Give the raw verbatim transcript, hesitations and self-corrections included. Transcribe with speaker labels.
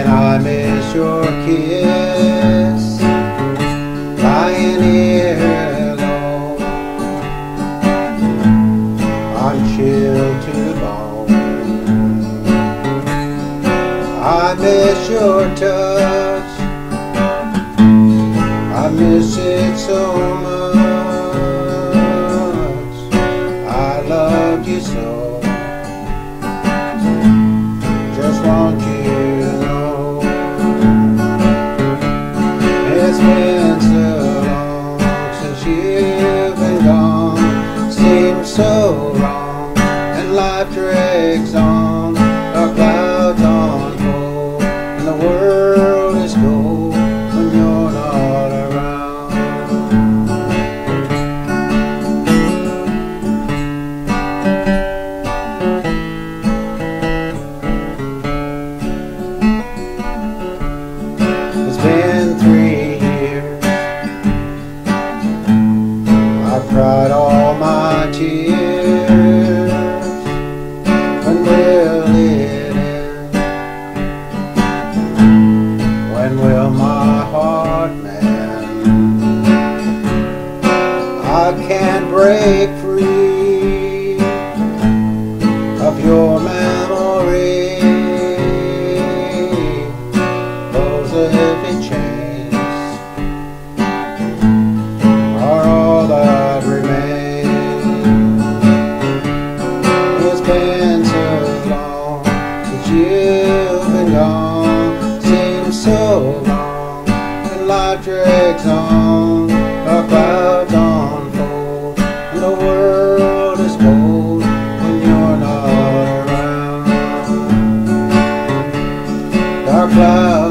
Speaker 1: And I miss your kiss, lying here alone. I'm chilled to the bone. I miss your touch, I miss it so much. I loved you so. Just want you to know, it's been so long since you've been gone. Seems so wrong, and life drags on. Our clouds unfold, and the world is cold when you're not around. It's been three years, I've cried all my tears. When will it end? When will my heart mend? I can't break free of your memory. Those heavy chains are all that remains. It's been so long since you've been gone. Seems so long, and life drags on. Our clouds unfold, and the world is cold when you're not around. Our clouds